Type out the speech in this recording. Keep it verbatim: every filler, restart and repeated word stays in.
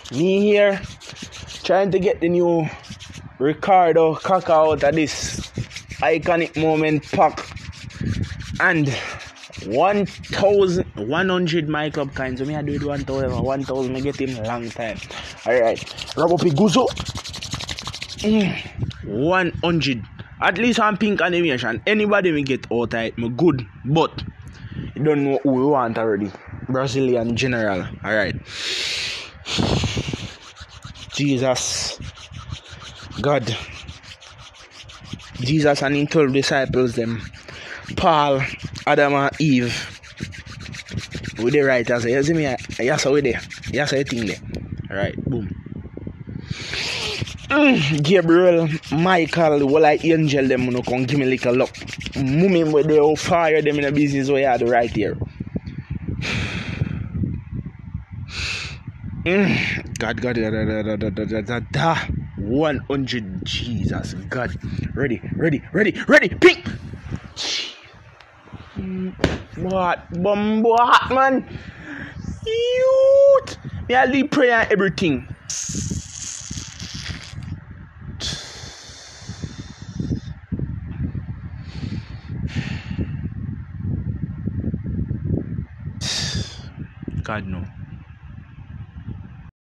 Me here trying to get the new Ricardo Kaka out of this iconic moment pack. And one thousand one hundred my club coins. So me I do it one thousand, one thousand I get him long time. Alright. Rub up a guzo. Mm. one hundred. At least on pink animation. Anybody me get out of it, me good. But you don't know who we want already. Brazilian general. Alright. Jesus. God. Jesus and his twelve disciples them. Paul, Adam and Eve. With the writers. You see me? Yes, with there. Yes, I think there. Alright, boom. Mm, Gabriel, Michael, well, I angel them, you know, come give me a little luck. Moment where they will fire them in the business where you had right here. Mm, God, God, God, God, God, God, God, God, one hundred, Jesus, God. Ready, ready, ready, ready, pink! Mm, what? Bomb, what, man? Youth! Me, I leave prayer and everything. God, no.